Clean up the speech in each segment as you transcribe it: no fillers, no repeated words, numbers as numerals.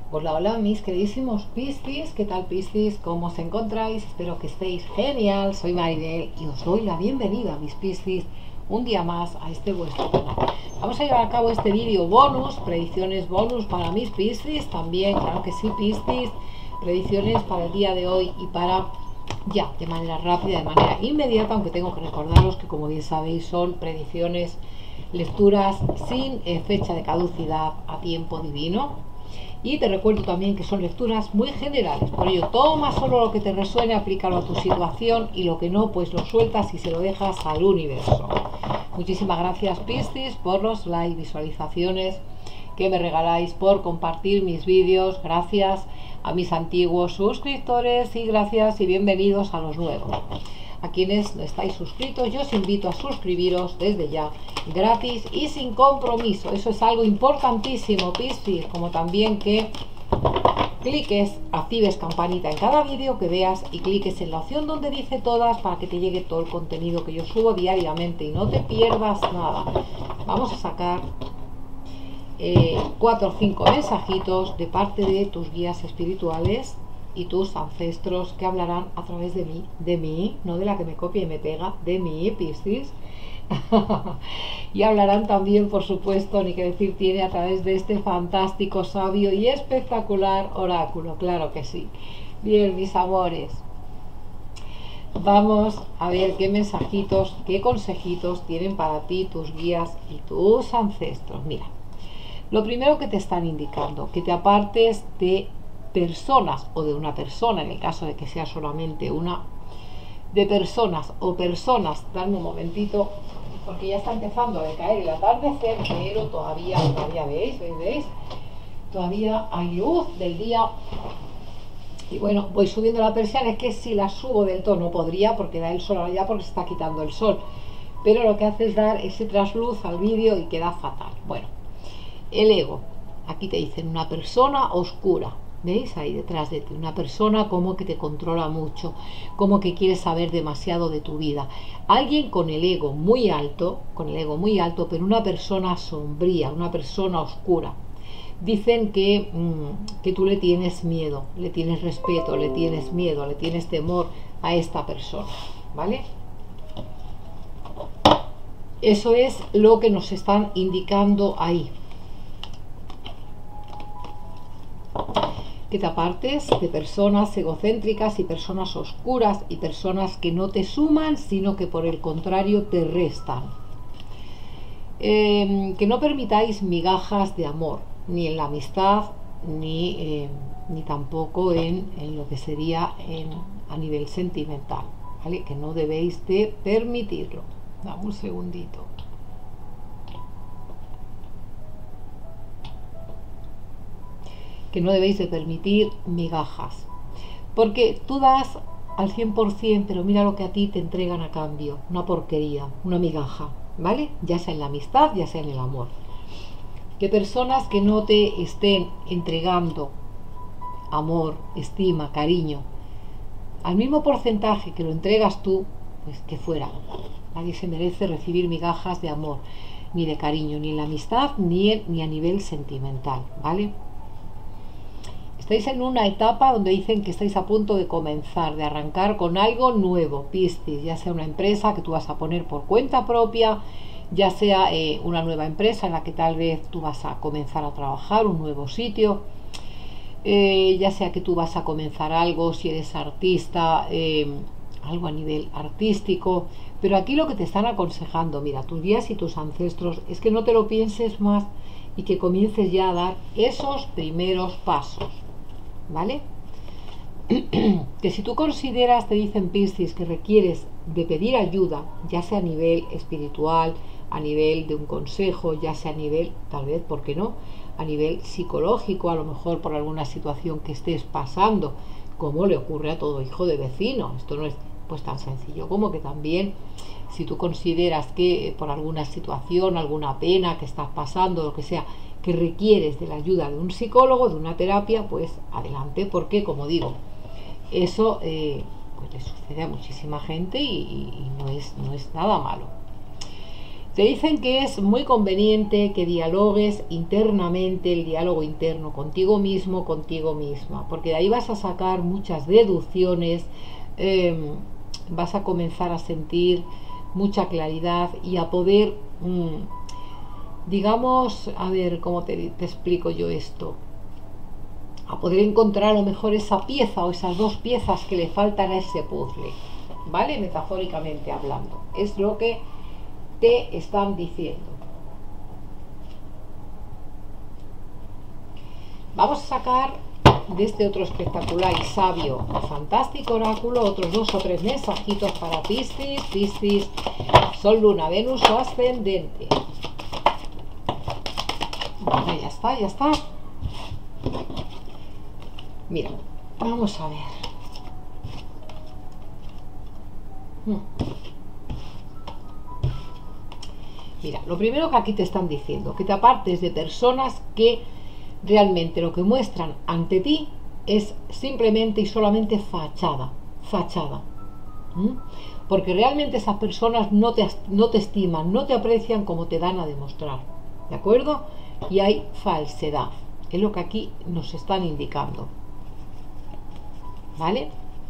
Hola, hola mis queridísimos Piscis, ¿qué tal Piscis? ¿Cómo os encontráis? Espero que estéis genial, soy Maribel y os doy la bienvenida mis Piscis un día más a este vuestro canal. Vamos a llevar a cabo este vídeo bonus, predicciones bonus para mis Piscis, también, claro que sí Piscis, predicciones para el día de hoy y para ya, de manera rápida, de manera inmediata, aunque tengo que recordaros que como bien sabéis son predicciones, lecturas sin fecha de caducidad a tiempo divino. Y te recuerdo también que son lecturas muy generales, por ello toma solo lo que te resuene, aplícalo a tu situación y lo que no, pues lo sueltas y se lo dejas al universo. Muchísimas gracias Piscis por los likes, visualizaciones que me regaláis, por compartir mis vídeos, gracias a mis antiguos suscriptores y gracias y bienvenidos a los nuevos. A quienes no estáis suscritos, yo os invito a suscribiros desde ya, gratis y sin compromiso. Eso es algo importantísimo, Piscis, como también que cliques, actives campanita en cada vídeo que veas y cliques en la opción donde dice todas para que te llegue todo el contenido que yo subo diariamente y no te pierdas nada. Vamos a sacar 4 o 5 mensajitos de parte de tus guías espirituales y tus ancestros que hablarán a través de mí, no de la que me copia y me pega, de mí, Piscis. Y hablarán también, por supuesto, ni que decir tiene, a través de este fantástico, sabio y espectacular oráculo, claro que sí. Bien, mis amores, vamos a ver qué mensajitos, qué consejitos tienen para ti tus guías y tus ancestros. Mira, lo primero que te están indicando, que te apartes de personas o de una persona, en el caso de que sea solamente una, de personas o personas. Dame un momentito porque ya está empezando a decaer el atardecer, pero todavía veis, todavía hay luz del día. Y bueno, voy subiendo la persiana, es que si la subo del todo no podría porque da el sol allá, porque se está quitando el sol, pero lo que hace es dar ese trasluz al vídeo y queda fatal. Bueno, el ego, aquí te dicen una persona oscura, ¿veis? Ahí detrás de ti, una persona como que te controla mucho, como que quiere saber demasiado de tu vida. Alguien con el ego muy alto, pero una persona sombría, una persona oscura. Dicen que tú le tienes miedo, le tienes respeto, le tienes miedo, le tienes temor a esta persona, ¿vale? Eso es lo que nos están indicando ahí. Que te apartes de personas egocéntricas y personas oscuras y personas que no te suman, sino que por el contrario te restan. Que no permitáis migajas de amor, ni en la amistad, ni tampoco en lo que sería a nivel sentimental, ¿vale? Que no debéis de permitirlo. Dame un segundito. Que no debéis de permitir migajas, porque tú das al 100%, pero mira lo que a ti te entregan a cambio, una porquería, una migaja, ¿vale? Ya sea en la amistad, ya sea en el amor. Que personas que no te estén entregando amor, estima, cariño, al mismo porcentaje que lo entregas tú, pues que fuera. Nadie se merece recibir migajas de amor, ni de cariño, ni en la amistad, ni a nivel sentimental, ¿vale? Estáis en una etapa donde dicen que estáis a punto de comenzar, de arrancar con algo nuevo, Piscis, ya sea una empresa que tú vas a poner por cuenta propia, ya sea una nueva empresa en la que tal vez tú vas a comenzar a trabajar, un nuevo sitio, ya sea que tú vas a comenzar algo, si eres artista, algo a nivel artístico, pero aquí lo que te están aconsejando, mira, tus guías y tus ancestros, es que no te lo pienses más y que comiences ya a dar esos primeros pasos, ¿vale? Que si tú consideras, te dicen Piscis, que requieres de pedir ayuda, ya sea a nivel espiritual, a nivel de un consejo, ya sea a nivel, tal vez, ¿por qué no?, a nivel psicológico, a lo mejor por alguna situación que estés pasando, como le ocurre a todo hijo de vecino. Esto no es pues tan sencillo como que también, si tú consideras que por alguna situación, alguna pena que estás pasando, lo que sea, que requieres de la ayuda de un psicólogo, de una terapia, pues adelante, porque como digo, eso pues le sucede a muchísima gente y no es nada malo. Te dicen que es muy conveniente que dialogues internamente, el diálogo interno contigo mismo, contigo misma, porque de ahí vas a sacar muchas deducciones, vas a comenzar a sentir mucha claridad y a poder, digamos, a ver, ¿cómo te explico yo esto? A poder encontrar a lo mejor esa pieza o esas dos piezas que le faltan a ese puzzle, ¿vale? Metafóricamente hablando. Es lo que te están diciendo. Vamos a sacar de este otro espectacular y sabio, fantástico oráculo, otros 2 o 3 mensajitos para Piscis. Piscis, Sol, Luna, Venus o ascendente. Vale, ya está, ya está. Mira, vamos a ver. Mira, lo primero que aquí te están diciendo, que te apartes de personas que realmente lo que muestran ante ti es simplemente y solamente fachada, fachada. Porque realmente esas personas no te estiman, no te aprecian como te dan a demostrar, ¿de acuerdo? Y hay falsedad, es lo que aquí nos están indicando, ¿vale?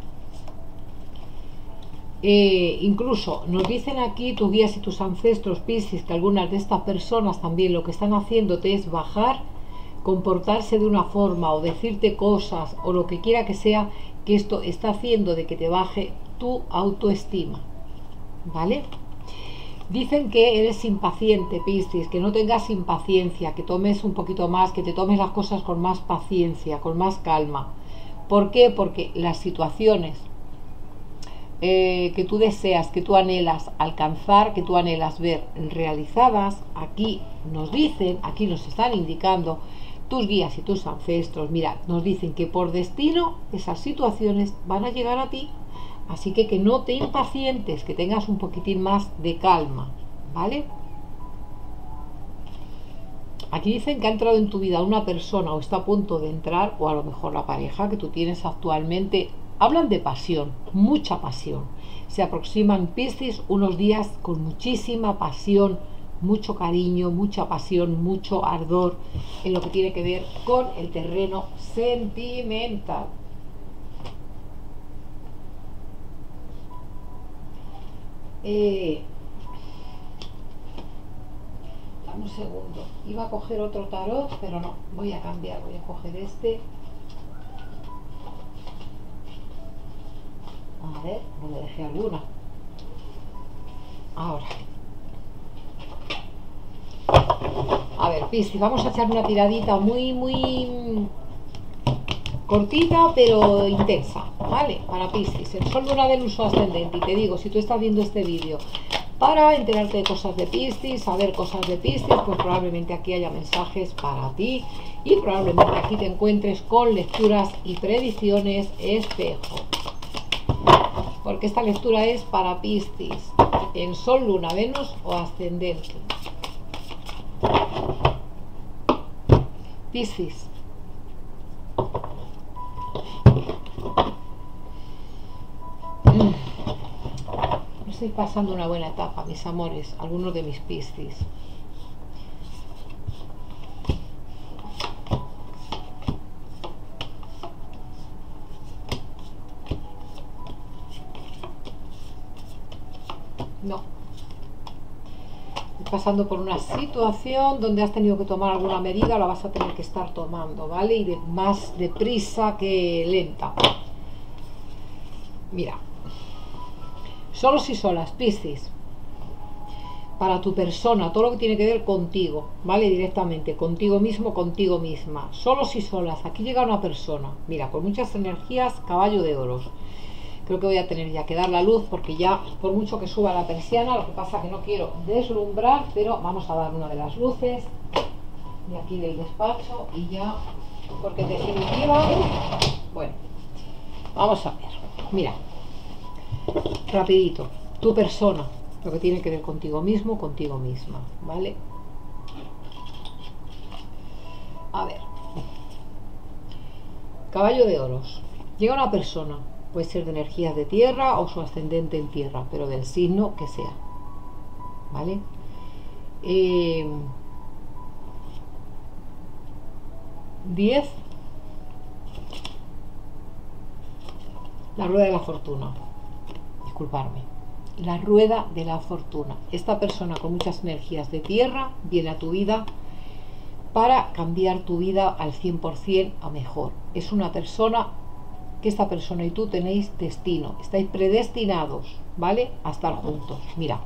Incluso nos dicen aquí tus guías y tus ancestros, Piscis, que algunas de estas personas también lo que están haciéndote es bajar, comportarse de una forma o decirte cosas o lo que quiera que sea, que esto está haciendo de que te baje tu autoestima, ¿vale? Dicen que eres impaciente, Piscis, que no tengas impaciencia, que tomes un poquito más, que te tomes las cosas con más paciencia, con más calma. ¿Por qué? Porque las situaciones que tú deseas, que tú anhelas alcanzar, que tú anhelas ver realizadas, aquí nos dicen, aquí nos están indicando tus guías y tus ancestros, mira, nos dicen que por destino esas situaciones van a llegar a ti, así que no te impacientes, que tengas un poquitín más de calma, ¿vale? Aquí dicen que ha entrado en tu vida una persona o está a punto de entrar, o a lo mejor la pareja que tú tienes actualmente. Hablan de pasión, mucha pasión. Se aproximan, Piscis, unos días con muchísima pasión, mucho cariño, mucha pasión, mucho ardor en lo que tiene que ver con el terreno sentimental. Dame un segundo. Iba a coger otro tarot, pero no, voy a cambiar, voy a coger este. A ver, no me dejé alguna. Ahora. A ver, Piscis, vamos a echar una tiradita muy cortita, pero intensa, ¿vale? Para Piscis, el Sol, Luna, Venus o ascendente. Y te digo, si tú estás viendo este vídeo para enterarte de cosas de Piscis, saber cosas de Piscis, pues probablemente aquí haya mensajes para ti y probablemente aquí te encuentres con lecturas y predicciones espejo. Porque esta lectura es para Piscis, en Sol, Luna, Venus o ascendente. Piscis. Estoy pasando una buena etapa, mis amores, algunos de mis Piscis. No. Estoy pasando por una situación donde has tenido que tomar alguna medida, la vas a tener que estar tomando, ¿vale? Y más deprisa que lenta. Mira. Solos y solas, Piscis. Para tu persona, todo lo que tiene que ver contigo, ¿vale? Directamente, contigo mismo, contigo misma. Solos y solas, aquí llega una persona, mira, con muchas energías, caballo de oros. Creo que voy a tener ya que dar la luz porque ya, por mucho que suba la persiana, lo que pasa que no quiero deslumbrar, pero vamos a dar una de las luces de aquí del despacho y ya, porque en definitiva, bueno, vamos a ver, mira, rapidito, tu persona, lo que tiene que ver contigo mismo, contigo misma, ¿vale? A ver, caballo de oros, llega una persona, puede ser de energías de tierra o su ascendente en tierra, pero del signo que sea, ¿vale? 10, la rueda de la fortuna, disculparme, la rueda de la fortuna. Esta persona con muchas energías de tierra viene a tu vida para cambiar tu vida al 100% a mejor. Es una persona que esta persona y tú tenéis destino, estáis predestinados, ¿vale? A estar juntos. Mira.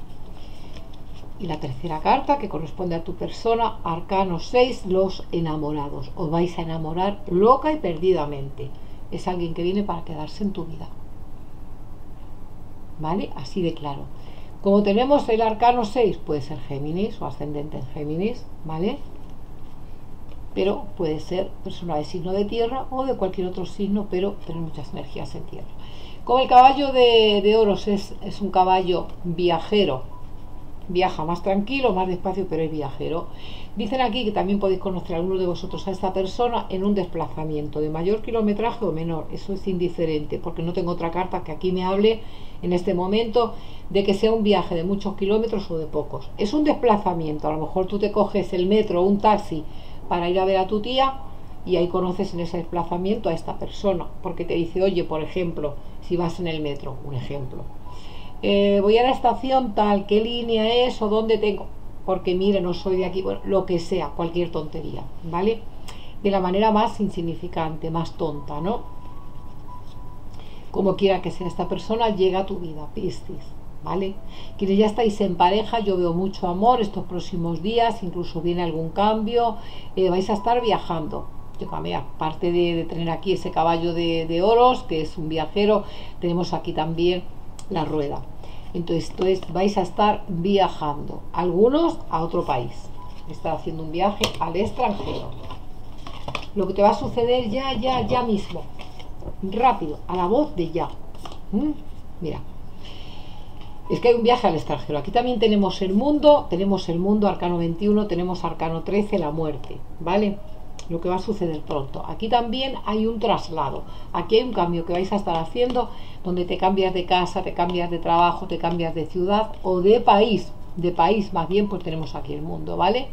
Y la tercera carta que corresponde a tu persona, arcano 6, los enamorados. Os vais a enamorar loca y perdidamente. Es alguien que viene para quedarse en tu vida, ¿vale? Así de claro. Como tenemos el arcano 6, puede ser Géminis o ascendente en Géminis, ¿vale? Pero puede ser persona de signo de tierra o de cualquier otro signo, pero tener muchas energías en tierra. Como el caballo de oros es un caballo viajero, viaja más tranquilo, más despacio, pero es viajero. Dicen aquí que también podéis conocer a alguno de vosotros a esta persona en un desplazamiento de mayor kilometraje o menor. Eso es indiferente, porque no tengo otra carta que aquí me hable en este momento de que sea un viaje de muchos kilómetros o de pocos. Es un desplazamiento. A lo mejor tú te coges el metro o un taxi para ir a ver a tu tía y ahí conoces en ese desplazamiento a esta persona, porque te dice, oye, por ejemplo, si vas en el metro, un ejemplo, voy a la estación tal, ¿qué línea es o dónde tengo? Porque mire, no soy de aquí, bueno, lo que sea, cualquier tontería, ¿vale? De la manera más insignificante, más tonta, ¿no? Como quiera que sea, esta persona llega a tu vida, Piscis, ¿vale? Quienes ya estáis en pareja, yo veo mucho amor estos próximos días, incluso viene algún cambio, vais a estar viajando. Yo también, aparte de tener aquí ese caballo de oros, que es un viajero, tenemos aquí también la rueda. Entonces vais a estar viajando, algunos a otro país, estar haciendo un viaje al extranjero. Lo que te va a suceder ya mismo, rápido, a la voz de ya. Mira, es que hay un viaje al extranjero. Aquí también tenemos el mundo, arcano 21, tenemos arcano 13, la muerte, ¿vale? Lo que va a suceder pronto. Aquí también hay un traslado, aquí hay un cambio que vais a estar haciendo, donde te cambias de casa, te cambias de trabajo, te cambias de ciudad o de país más bien, pues tenemos aquí el mundo, ¿vale?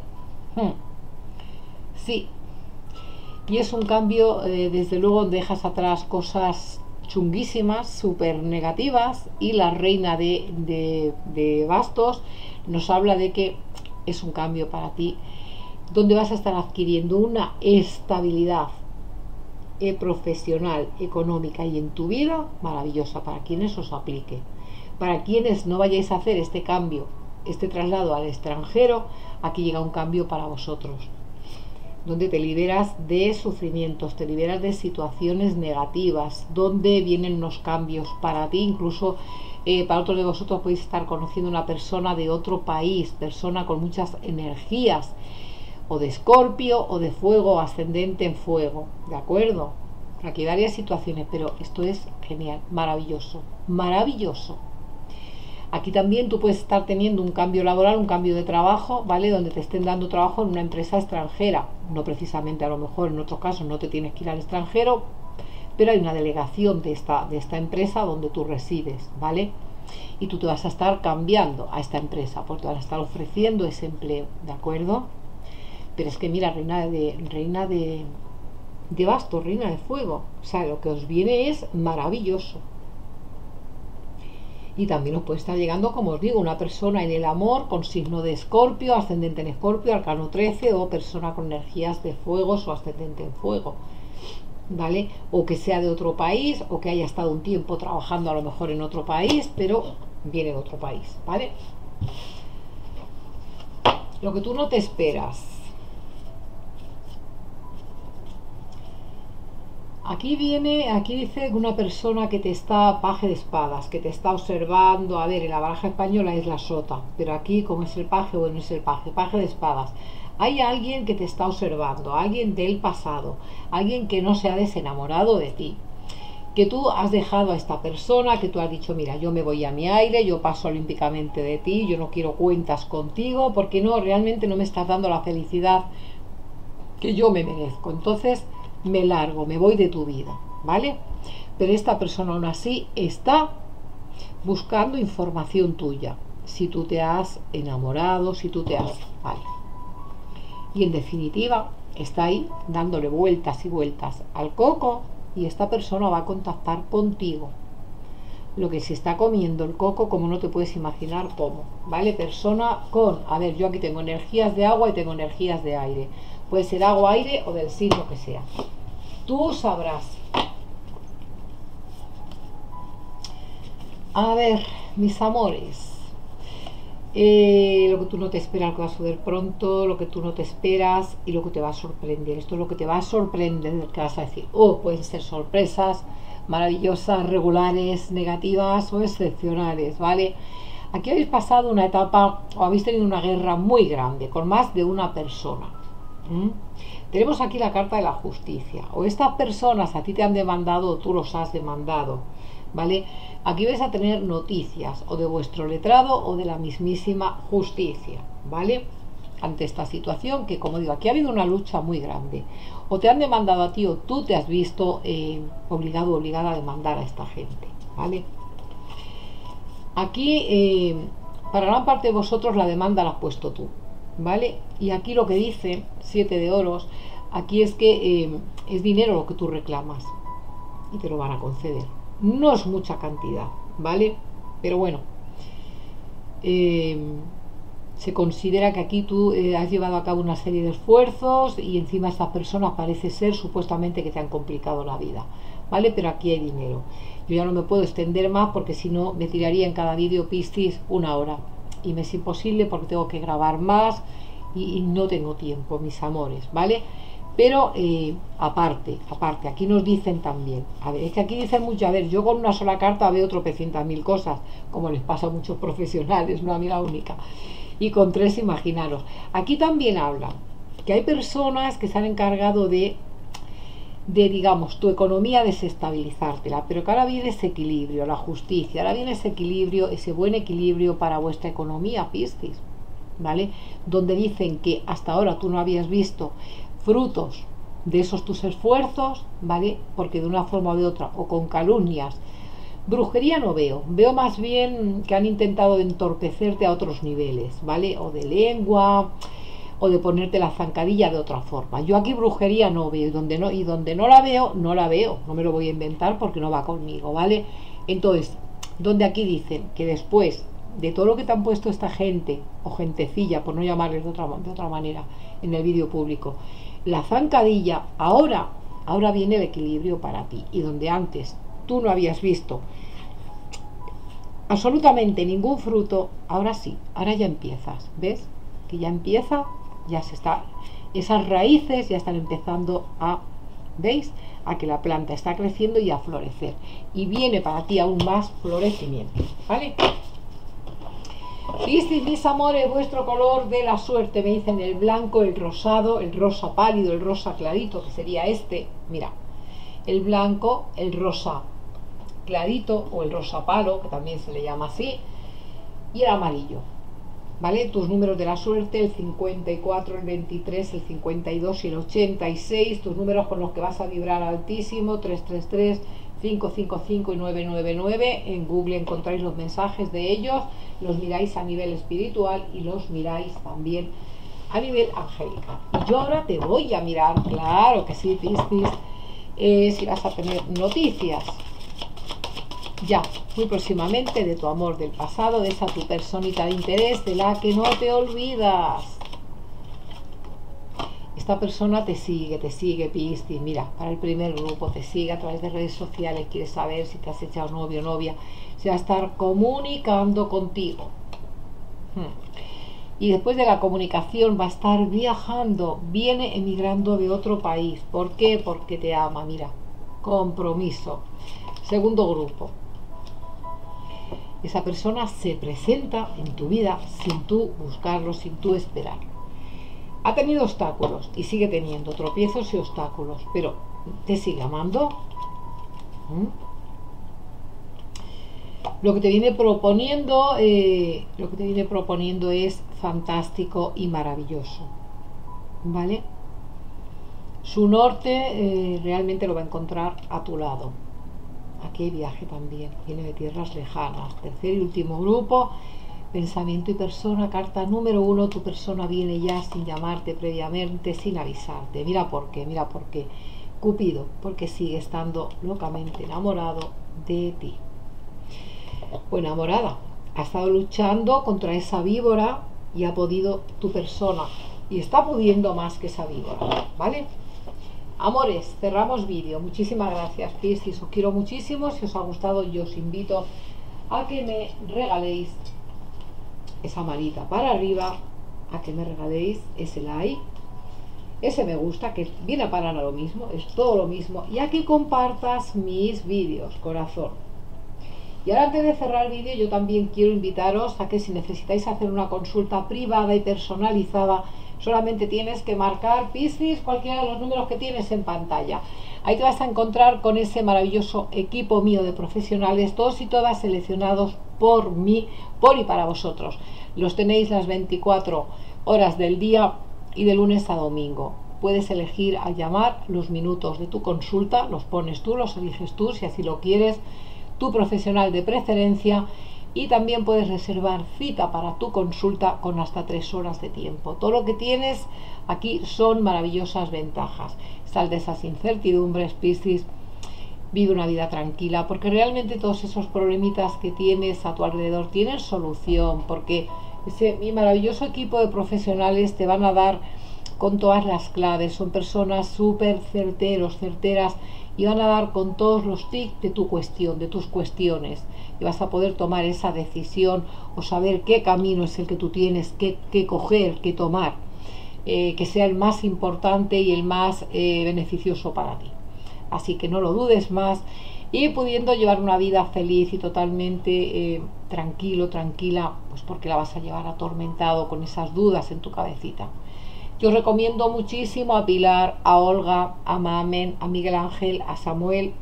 Sí, y es un cambio, desde luego dejas atrás cosas chunguísimas, súper negativas, y la reina de bastos nos habla de que es un cambio para ti, donde vas a estar adquiriendo una estabilidad profesional, económica y en tu vida maravillosa, para quienes os aplique. Para quienes no vayáis a hacer este cambio, este traslado al extranjero, aquí llega un cambio para vosotros, donde te liberas de sufrimientos, te liberas de situaciones negativas, donde vienen unos cambios para ti, incluso para otros de vosotros podéis estar conociendo una persona de otro país, persona con muchas energías, o de Escorpio o de fuego, ascendente en fuego, ¿de acuerdo? Aquí hay varias situaciones, pero esto es genial, maravilloso, maravilloso. Aquí también tú puedes estar teniendo un cambio laboral, un cambio de trabajo, ¿vale? Donde te estén dando trabajo en una empresa extranjera, no precisamente, a lo mejor en otros casos no te tienes que ir al extranjero, pero hay una delegación de esta empresa donde tú resides, ¿vale? Y tú te vas a estar cambiando a esta empresa, porque te van a estar ofreciendo ese empleo, ¿de acuerdo? Pero es que mira, reina de bastos, reina de fuego, o sea, lo que os viene es maravilloso. Y también os puede estar llegando, como os digo, una persona en el amor con signo de Escorpio, ascendente en Escorpio, arcano 13, o persona con energías de fuego o ascendente en fuego, ¿vale? O que sea de otro país, o que haya estado un tiempo trabajando a lo mejor en otro país, pero viene de otro país, ¿vale? Lo que tú no te esperas. Aquí dice una persona que te está, paje de espadas, que te está observando. A ver, en la baraja española es la sota, pero aquí, como es el paje, bueno, es el paje de espadas. Hay alguien que te está observando, alguien del pasado, alguien que no se ha desenamorado de ti, que tú has dejado a esta persona, que tú has dicho, mira, yo me voy a mi aire, yo paso olímpicamente de ti, yo no quiero cuentas contigo, porque no, realmente no me estás dando la felicidad que yo me merezco. Entonces me largo, me voy de tu vida, ¿vale? Pero esta persona aún así está buscando información tuya, si tú te has enamorado, si tú te has... Vale. Y en definitiva, está ahí dándole vueltas y vueltas al coco y esta persona va a contactar contigo. Lo que se está comiendo el coco, como no te puedes imaginar cómo, ¿vale? Persona con, a ver, yo aquí tengo energías de agua y tengo energías de aire. Puede ser agua, aire o del signo que sea. Tú sabrás. A ver, mis amores. Lo que tú no te esperas, lo que va a suceder pronto, lo que tú no te esperas y lo que te va a sorprender. Esto es lo que te va a sorprender, que vas a decir, oh, pueden ser sorpresas maravillosas, regulares, negativas o excepcionales, ¿vale? Aquí habéis pasado una etapa o habéis tenido una guerra muy grande con más de una persona. Tenemos aquí la carta de la justicia. O estas personas a ti te han demandado o tú los has demandado, ¿vale? Aquí vais a tener noticias o de vuestro letrado o de la mismísima justicia, ¿vale? Ante esta situación que, como digo, aquí ha habido una lucha muy grande. O te han demandado a ti o tú te has visto obligado o obligada a demandar a esta gente, ¿vale? Aquí, para gran parte de vosotros, la demanda la has puesto tú, ¿vale? Y aquí lo que dice, 7 de oros, aquí es que es dinero lo que tú reclamas y te lo van a conceder. No es mucha cantidad, ¿vale? Pero bueno, se considera que aquí tú has llevado a cabo una serie de esfuerzos y encima estas personas parece ser supuestamente que te han complicado la vida, ¿vale? Pero aquí hay dinero. Yo ya no me puedo extender más porque si no me tiraría en cada vídeo, Piscis, 1 hora y me es imposible porque tengo que grabar más y no tengo tiempo, mis amores, ¿vale? Pero aparte, aquí nos dicen también, a ver, es que aquí dicen mucho, a ver, yo con una sola carta veo tropecientas mil cosas, como les pasa a muchos profesionales, no a mí la única, y con 3 imaginaros. Aquí también hablan que hay personas que se han encargado de digamos, tu economía desestabilizártela, pero que ahora viene ese equilibrio, la justicia, ahora viene ese equilibrio, ese buen equilibrio para vuestra economía, Piscis, ¿vale? Donde dicen que hasta ahora tú no habías visto frutos de esos tus esfuerzos, ¿vale? Porque de una forma o de otra, o con calumnias, brujería no veo, veo más bien que han intentado entorpecerte a otros niveles, ¿vale? O de lengua, o de ponerte la zancadilla de otra forma. Yo aquí brujería no veo, y donde no la veo, no me lo voy a inventar porque no va conmigo, ¿vale? Entonces, donde aquí dicen que después de todo lo que te han puesto esta gente, o gentecilla, por no llamarles de otra manera, en el vídeo público, la zancadilla, ahora viene el equilibrio para ti, y donde antes tú no habías visto absolutamente ningún fruto, ahora sí, ahora ya empiezas, ¿ves? Que ya empieza, ya se está, esas raíces ya están empezando a, ¿veis? A que la planta está creciendo y a florecer, y viene para ti aún más florecimiento, ¿vale? Piscis, mis amores, vuestro color de la suerte, me dicen el blanco, el rosado, el rosa pálido, el rosa clarito, que sería este, mira, el blanco, el rosa clarito o el rosa palo, que también se le llama así, y el amarillo, ¿vale? Tus números de la suerte, el 54, el 23, el 52 y el 86, tus números con los que vas a vibrar altísimo, 333, 555 y 999, en Google encontráis los mensajes de ellos, los miráis a nivel espiritual y los miráis también a nivel angelical. Y yo ahora te voy a mirar, claro que sí, Piscis, si vas a tener noticias ya muy próximamente de tu amor del pasado, de esa tu personita de interés de la que no te olvidas. Esta persona te sigue, Piscis, mira, para el primer grupo te sigue a través de redes sociales, quiere saber si te has echado novio o novia, se va a estar comunicando contigo. Y después de la comunicación va a estar viajando, viene emigrando de otro país. ¿Por qué? Porque te ama, mira, compromiso. Segundo grupo. Esa persona se presenta en tu vida sin tú buscarlo, sin tú esperarlo. Ha tenido obstáculos y sigue teniendo tropiezos y obstáculos, pero te sigue amando. Lo que te viene proponiendo, es fantástico y maravilloso, ¿vale? Su norte realmente lo va a encontrar a tu lado. Aquí hay viaje también, viene de tierras lejanas. Tercer y último grupo, Pensamiento y persona, carta número 1, tu persona viene ya sin llamarte previamente, sin avisarte. Mira por qué, mira por qué. Cupido, porque sigue estando locamente enamorado de ti. O enamorada. Ha estado luchando contra esa víbora y ha podido tu persona. Y está pudiendo más que esa víbora, ¿vale? Amores, cerramos vídeo. Muchísimas gracias, Piscis. Os quiero muchísimo. Si os ha gustado, yo os invito a que me regaléis esa manita para arriba, a que me regaléis ese like, ese me gusta, que viene a parar a lo mismo, es todo lo mismo, y a que compartas mis vídeos, corazón. Y ahora, antes de cerrar el vídeo, yo también quiero invitaros a que si necesitáis hacer una consulta privada y personalizada, solamente tienes que marcar, Piscis, cualquiera de los números que tienes en pantalla. Ahí te vas a encontrar con ese maravilloso equipo mío de profesionales, todos y todas seleccionados por mí, por y para vosotros. Los tenéis las 24 horas del día y de lunes a domingo. Puedes elegir al llamar los minutos de tu consulta, los pones tú, los eliges tú, si así lo quieres, tu profesional de preferencia, y también puedes reservar cita para tu consulta con hasta 3 horas de tiempo. Todo lo que tienes aquí son maravillosas ventajas. Sal de esas incertidumbres, Piscis, vive una vida tranquila, porque realmente todos esos problemitas que tienes a tu alrededor tienen solución, porque mi maravilloso equipo de profesionales te van a dar con todas las claves. Son personas súper certeras, y van a dar con todos los tics de tu cuestión, de tus cuestiones, y vas a poder tomar esa decisión o saber qué camino es el que tú tienes que coger, que tomar, que sea el más importante y el más beneficioso para ti. Así que no lo dudes más, y pudiendo llevar una vida feliz y totalmente tranquila, pues porque la vas a llevar atormentado con esas dudas en tu cabecita. Yo os recomiendo muchísimo a Pilar, a Olga, a Mamen, a Miguel Ángel, a Samuel,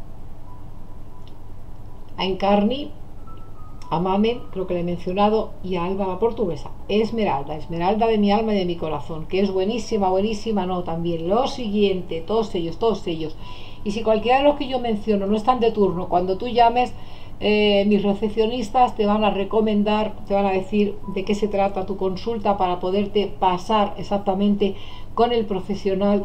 a Encarni, a Mamen, creo que le he mencionado, y a Alba, la portuguesa. Esmeralda de mi alma y de mi corazón, que es buenísima, no, también lo siguiente, todos ellos. Y si cualquiera de los que yo menciono no están de turno, cuando tú llames, mis recepcionistas te van a recomendar, te van a decir de qué se trata tu consulta para poderte pasar exactamente con el profesional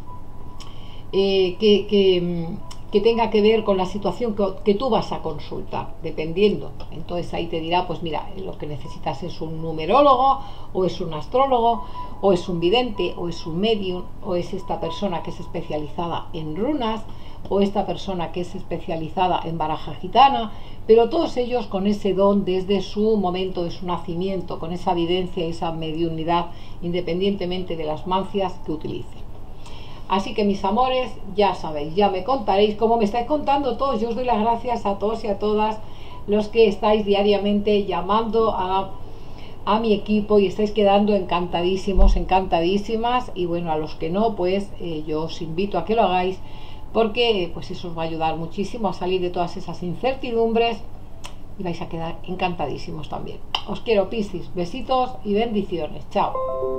que tenga que ver con la situación que tú vas a consultar, dependiendo. Entonces ahí te dirá, pues mira, lo que necesitas es un numerólogo, o es un astrólogo, o es un vidente, o es un medium, o es esta persona que es especializada en runas, o esta persona que es especializada en baraja gitana, pero todos ellos con ese don desde su momento de su nacimiento, con esa evidencia y esa mediunidad, independientemente de las mancias que utilicen. Así que, mis amores, ya sabéis, ya me contaréis, como me estáis contando todos. Yo os doy las gracias a todos y a todas los que estáis diariamente llamando a mi equipo y estáis quedando encantadísimos, encantadísimas. Y bueno, a los que no, pues yo os invito a que lo hagáis, porque pues eso os va a ayudar muchísimo a salir de todas esas incertidumbres y vais a quedar encantadísimos también. Os quiero, Piscis, besitos y bendiciones. Chao.